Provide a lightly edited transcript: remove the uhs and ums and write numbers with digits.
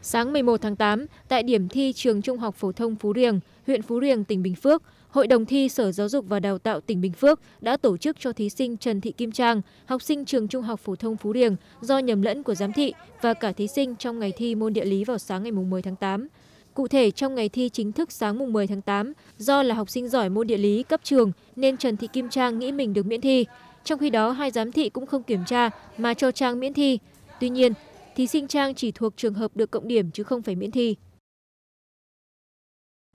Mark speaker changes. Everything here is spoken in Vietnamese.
Speaker 1: Sáng 11 tháng 8, tại điểm thi trường Trung học phổ thông Phú Riềng, huyện Phú Riềng, tỉnh Bình Phước, Hội đồng thi Sở Giáo dục và Đào tạo tỉnh Bình Phước đã tổ chức cho thí sinh Trần Thị Kim Trang, học sinh trường Trung học phổ thông Phú Riềng do nhầm lẫn của giám thị và cả thí sinh trong ngày thi môn địa lý vào sáng ngày 10 tháng 8. Cụ thể, trong ngày thi chính thức sáng 10 tháng 8, do là học sinh giỏi môn địa lý cấp trường nên Trần Thị Kim Trang nghĩ mình được miễn thi. Trong khi đó, hai giám thị cũng không kiểm tra mà cho Trang miễn thi. Tuy nhiên, thí sinh Trang chỉ thuộc trường hợp được cộng điểm chứ không phải miễn thi.